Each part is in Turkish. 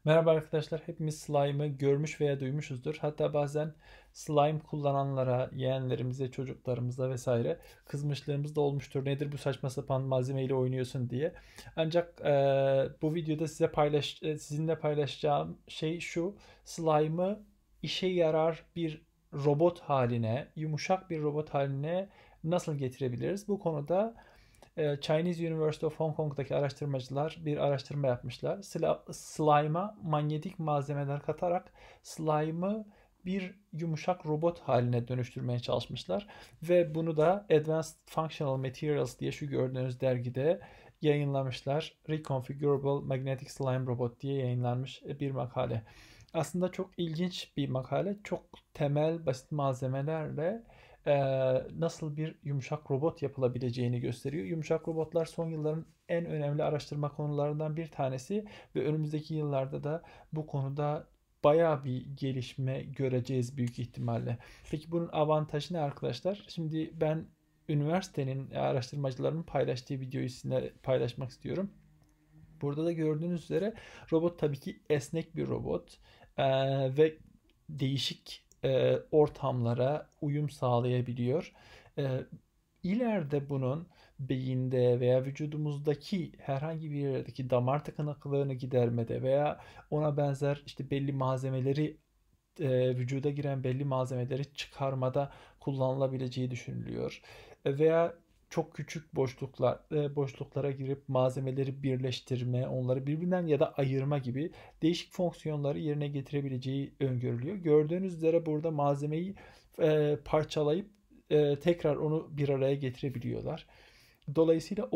Merhaba arkadaşlar, hepimiz slime'ı görmüş veya duymuşuzdur. Hatta bazen slime kullananlara, yeğenlerimize, çocuklarımıza vesaire kızmışlığımız da olmuştur. Nedir bu saçma sapan malzemeyle oynuyorsun diye. Ancak bu videoda sizinle paylaşacağım şey şu: slime'ı işe yarar bir robot haline, yumuşak bir robot haline nasıl getirebiliriz? Bu konuda Chinese University of Hong Kong'daki araştırmacılar bir araştırma yapmışlar. Slime'a manyetik malzemeler katarak slime'ı bir yumuşak robot haline dönüştürmeye çalışmışlar. Ve bunu da Advanced Functional Materials diye şu gördüğünüz dergide yayınlamışlar. Reconfigurable Magnetic Slime Robot diye yayınlanmış bir makale. Aslında çok ilginç bir makale. Çok temel, basit malzemelerle nasıl bir yumuşak robot yapılabileceğini gösteriyor. Yumuşak robotlar son yılların en önemli araştırma konularından bir tanesi ve önümüzdeki yıllarda da bu konuda bayağı bir gelişme göreceğiz büyük ihtimalle. Peki bunun avantajı ne arkadaşlar? Şimdi ben üniversitenin araştırmacılarının paylaştığı videoyu sizinle paylaşmak istiyorum. Burada da gördüğünüz üzere robot tabii ki esnek bir robot. Ve değişik ortamlara uyum sağlayabiliyor. Ee, ileride bunun beyinde veya vücudumuzdaki herhangi bir yerdeki damar tıkanıklığını gidermede veya ona benzer işte belli malzemeleri vücuda giren belli malzemeleri çıkarmada kullanılabileceği düşünülüyor. Veya çok küçük boşluklara girip malzemeleri birleştirme, onları birbirinden ya da ayırma gibi değişik fonksiyonları yerine getirebileceği öngörülüyor. Gördüğünüz üzere burada malzemeyi parçalayıp tekrar onu bir araya getirebiliyorlar. Dolayısıyla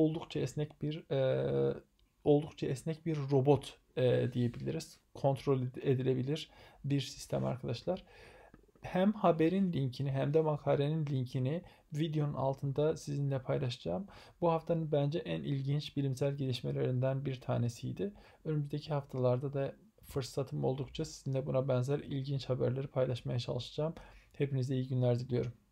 oldukça esnek bir robot diyebiliriz. Kontrol edilebilir bir sistem arkadaşlar. Hem haberin linkini hem de makalenin linkini videonun altında sizinle paylaşacağım. Bu haftanın bence en ilginç bilimsel gelişmelerinden bir tanesiydi. Önümüzdeki haftalarda da fırsatım oldukça sizinle buna benzer ilginç haberleri paylaşmaya çalışacağım. Hepinize iyi günler diliyorum.